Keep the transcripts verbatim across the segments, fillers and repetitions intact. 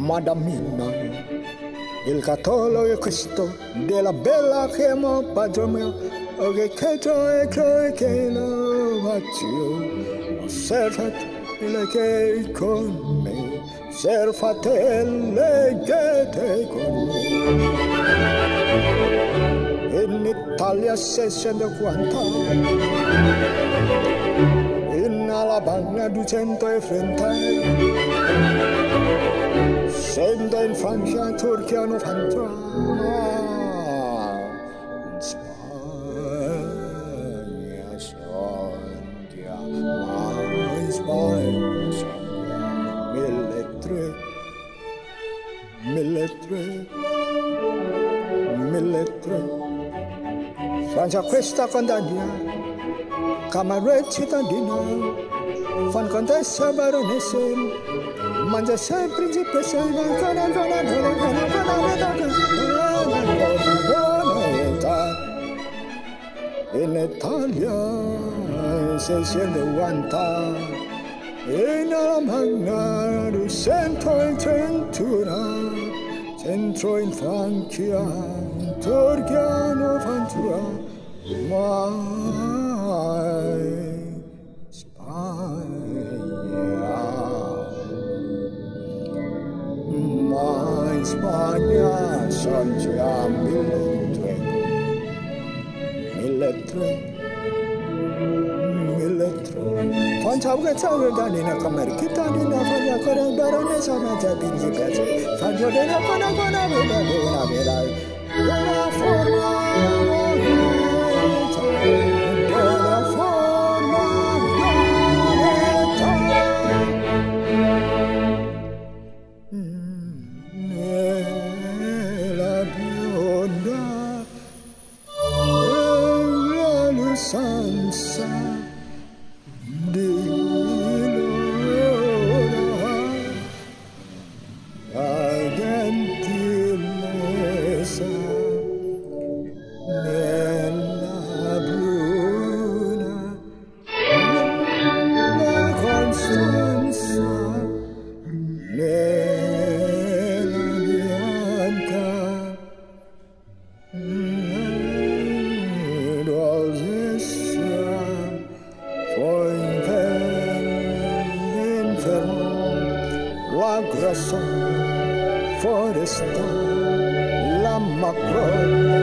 Madamina, il cattolo è questo della bella che mo padrone mio, che cheto e croe che lo faccio, osservate che con me, osservate che te con me. In Italia sessantaquattro, in Alabama duecentotrenta, sento in Francia, Turchia novanta, in Spagna sondia, in Spagna sondia, mille tre, mille tre, mille tre. Francia questa contadina, camarè cittadina, fan contessa baronessa, mangia sei principessa, ancora ancora ancora in Italia sessantanovanta, in Alamagna duecento trentuno, centro in Francia, in Turchia novanta, mai Spagna, mai Spagna, sono già mille tre, mille tre, mille tre. Facciamo che ciao che danina come chitarina, faccia con baronessa, ma già pingi piace, faccio della con una con una veda, una veda, una forma. Della forma nella bionda la lusanza di loro la gentilezza nella bruna la costanza nella bianca rosessa poi infermo la grassa foresta la macrona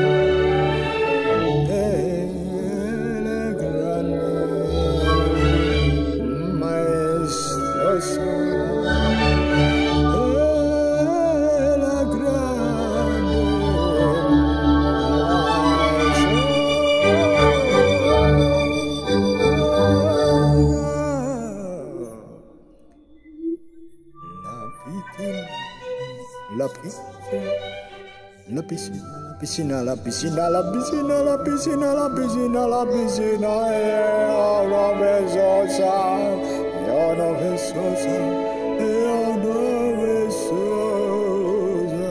La piscina, la piscina, la piscina, la piscina, la piscina, la piscina, la piscina, io non vedo sa, io non vedo sa, io non vedo sa,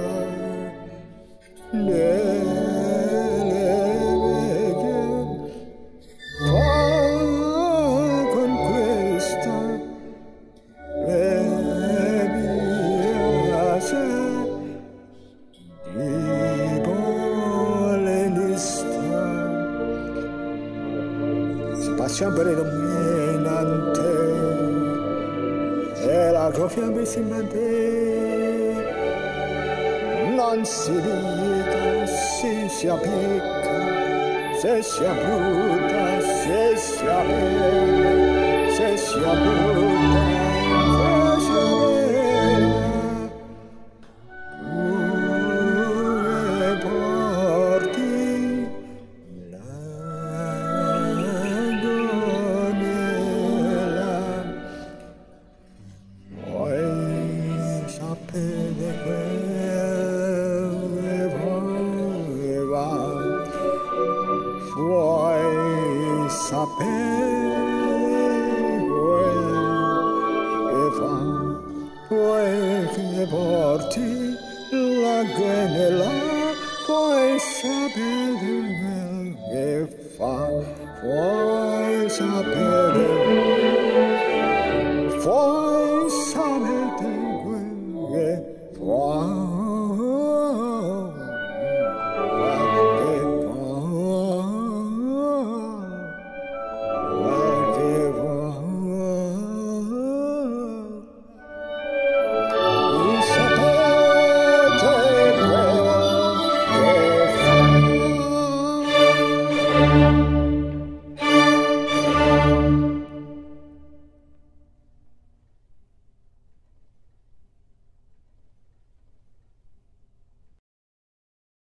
le vecchie, fa con questa, bevi a sé. Sempre dominante e la gioia avvicinante non si vita, si si appicca, se si abbrutta, se si apre, se si abbrutta, se si apre. Pure porti porti la granella, puoi sapere che fa, puoi sapere, puoi sapere che Wow.